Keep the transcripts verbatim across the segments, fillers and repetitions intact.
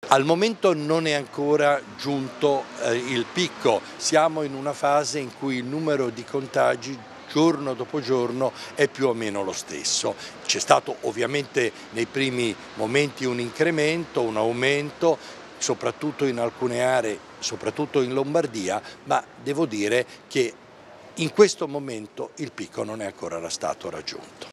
Al momento non è ancora giunto eh, il picco, siamo in una fase in cui il numero di contagi giorno dopo giorno è più o meno lo stesso. C'è stato ovviamente nei primi momenti un incremento, un aumento, soprattutto in alcune aree, soprattutto in Lombardia, ma devo dire che in questo momento il picco non è ancora stato raggiunto.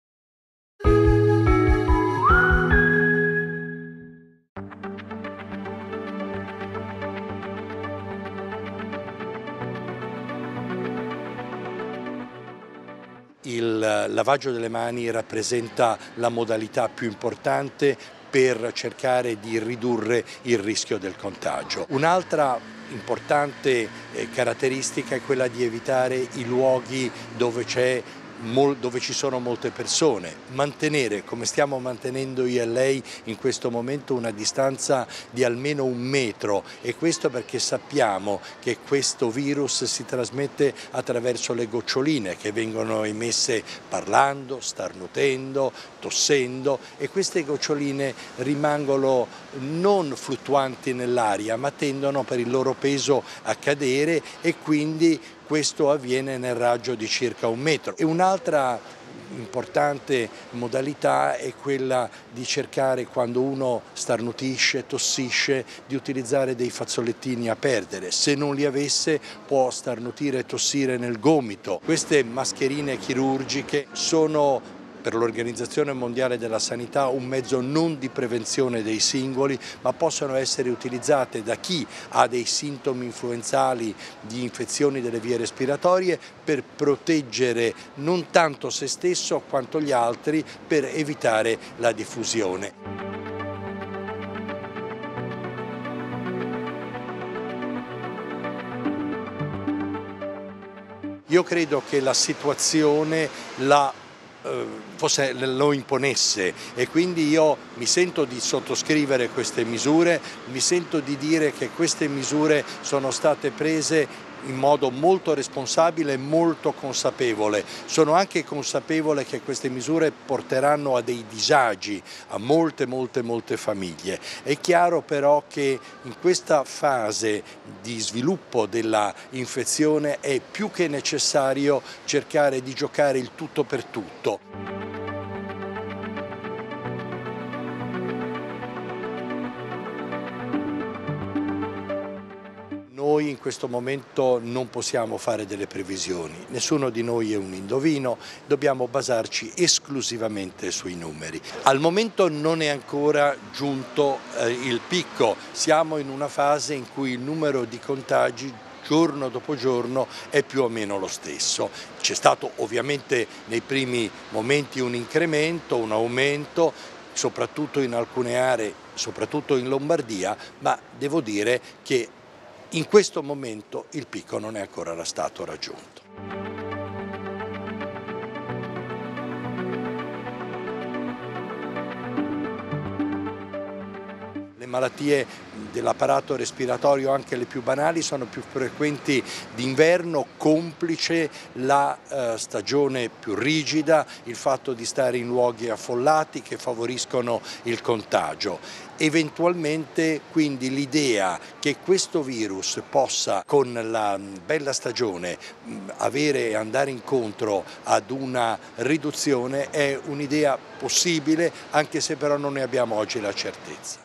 Il lavaggio delle mani rappresenta la modalità più importante per cercare di ridurre il rischio del contagio. Un'altra importante caratteristica è quella di evitare i luoghi dove c'è dove ci sono molte persone, mantenere, come stiamo mantenendo io e lei in questo momento, una distanza di almeno un metro, e questo perché sappiamo che questo virus si trasmette attraverso le goccioline che vengono emesse parlando, starnutendo, tossendo, e queste goccioline rimangono non fluttuanti nell'aria ma tendono per il loro peso a cadere, e quindi questo avviene nel raggio di circa un metro. E un'altra importante modalità è quella di cercare, quando uno starnutisce, tossisce, di utilizzare dei fazzolettini a perdere. Se non li avesse può starnutire e tossire nel gomito. Queste mascherine chirurgiche sono, per l'Organizzazione Mondiale della Sanità, un mezzo non di prevenzione dei singoli, ma possono essere utilizzate da chi ha dei sintomi influenzali di infezioni delle vie respiratorie per proteggere non tanto se stesso quanto gli altri, per evitare la diffusione. Io credo che la situazione la Forse lo imponesse, e quindi io mi sento di sottoscrivere queste misure, mi sento di dire che queste misure sono state prese in modo molto responsabile e molto consapevole. Sono anche consapevole che queste misure porteranno a dei disagi a molte molte molte famiglie. È chiaro però che in questa fase di sviluppo della infezione è più che necessario cercare di giocare il tutto per tutto. Noi in questo momento non possiamo fare delle previsioni, nessuno di noi è un indovino, dobbiamo basarci esclusivamente sui numeri. Al momento non è ancora giunto eh, il picco, siamo in una fase in cui il numero di contagi giorno dopo giorno è più o meno lo stesso. C'è stato ovviamente nei primi momenti un incremento, un aumento, soprattutto in alcune aree, soprattutto in Lombardia, ma devo dire che in questo momento il picco non è ancora stato raggiunto. Le malattie dell'apparato respiratorio, anche le più banali, sono più frequenti d'inverno, complice la eh, stagione più rigida, il fatto di stare in luoghi affollati che favoriscono il contagio. Eventualmente quindi l'idea che questo virus possa, con la bella stagione, avere e andare incontro ad una riduzione è un'idea possibile, anche se però non ne abbiamo oggi la certezza.